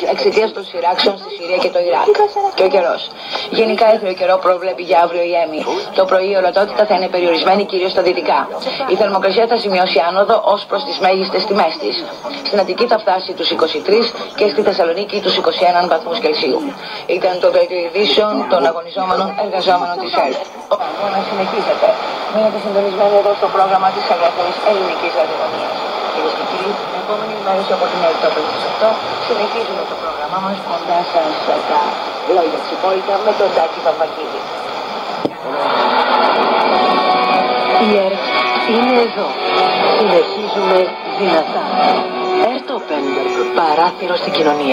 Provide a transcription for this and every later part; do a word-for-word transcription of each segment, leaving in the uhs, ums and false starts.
εξαιτίας των σειράξεων στη Συρία και το Ιράκ. Και ο καιρός. Γενικά η καιρό προβλέπει για αύριο η έμι. Το πρωί η ορατότητα θα είναι περιορισμένη κυρίως στα δυτικά. Η θερμοκρασία θα σημειώσει άνοδο ως προς τις μέγιστες τιμές της. Στην Αττική θα φτάσει τους είκοσι τρεις και στη Θεσσαλονίκη τους είκοσι ένα βαθμούς Κελσίου. Ήταν το δελτίο ειδήσεων των αγωνιζόμενων εργαζόμενων της ΕΡΤ. Ο αγώνας συνεχίζεται. Μείνετε συντονισμένοι εδώ στο πρόγραμμα της Ελεύθερης Ελληνικής Ραδιοφωνίας. Κυρίες και κύριοι, την επόμενη ενημέρωση από την ΕΡΤ από τις οκτώ συνεχίζουμε το πρόγραμμά μας κοντά σας τα λόγια της υπόλοιπα με τον Τάκη Παπακίδη. Η ΕΡΤ είναι εδώ. Συνεχίζουμε δυνατά. ΕΡΤ Open, παράθυρο στην κοινωνία.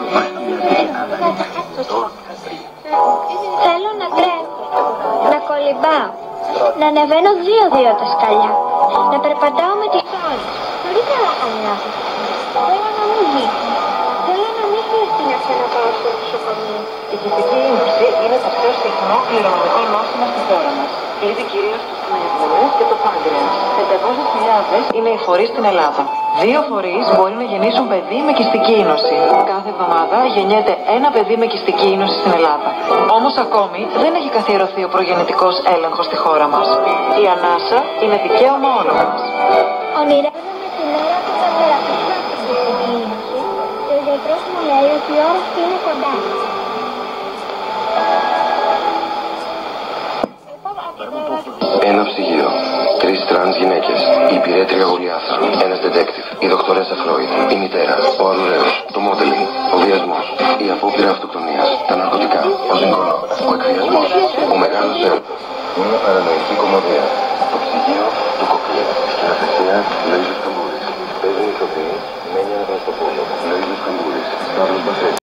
Θέλω να τρέχω, να κολυμπάω, να ανεβαίνω δύο-δύο τα σκαλιά, να περπατάω με τις ώρες. Πολύ καλά κάνει να έχω. Θέλω να μην βγει. Θέλω να μην χρειαστεί να ξαναπάω στο νοσοκομείο. Η κυτρική ύμνωση είναι το πιο συχνό κληρονομικό νόσημα στη χώρα μας. Πλήττει κυρίως τους πνεύμονες και το πάγκρεας. πεντακόσιες χιλιάδες είναι οι φορείς στην Ελλάδα. Δύο φορείς μπορεί να γεννήσουν παιδί με κυστική ίνωση. Κάθε εβδομάδα γεννιέται ένα παιδί με κυστική ίνωση στην Ελλάδα. Όμως ακόμη δεν έχει καθιερωθεί ο προγεννητικός έλεγχος στη χώρα μας. Η ανάσα είναι δικαίωμα όλων μας. Ονειρεύομαι την ώρα που θα θεραπευτώ από την κυστική ίνωση και ο γιατρός μου λέει ότι η ώρα αυτή είναι κοντά. Ένα ψυγείο, τρεις τρανς γυναίκες, η υπηρέτρια Γολιάθα, ένας detective, η δοκτορέσα Φρόιντ, η μητέρα, ο αρουραίος, το modeling, ο βιασμός, η απόπειρα αυτοκτονίας, τα ναρκωτικά, ο ζυγκονό, ο εκβιασμός, ο μεγάλος έρωτας. Μια παρανοϊκή κομμωδία. Το ψυγείο του Κοκλέ. Σκηνοθεσία Λοΐζος Καμπούρης. Παίζουν ηθοποιοί Μένια Αναστοπούλου, Λοΐζος Καμπούρης, Παύλος Μπασέτης.